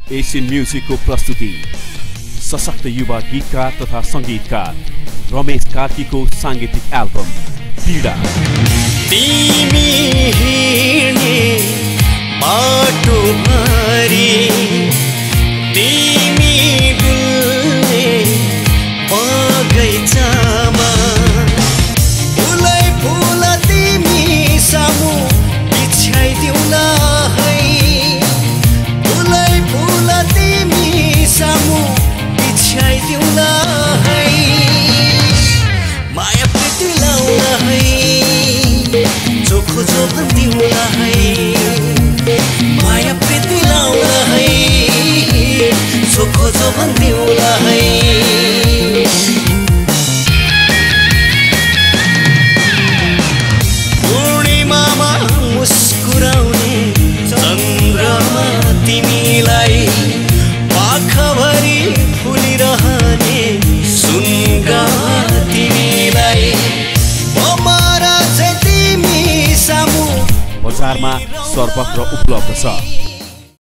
Asian म्युजिकको प्रस्तुति सशक्त युवा गीतकार तथा संगीतकार रमेश कार्कीको सांगीतिक एल्बम पीडा। तिमी हिँड्ने बाटो भरि तिमी डुल्ने बगैँचामा फुलै फुल तिमी सामु बिछ्याइदिउँला है फुलै फुल तिमी सामु बिछ्याइदिउँला है माया प्रीति लाउला है चोखो जोबन दिउँला है माया प्रीति लाउला है चोखो जोबन दिउँला है पूर्णिमामा मुस्कुराउने चन्द्रमा तिमीलाई पाखभरि फुलिरहने सुनगा तिमीलाई बजारमा सर्वत्र उपलब्ध छ।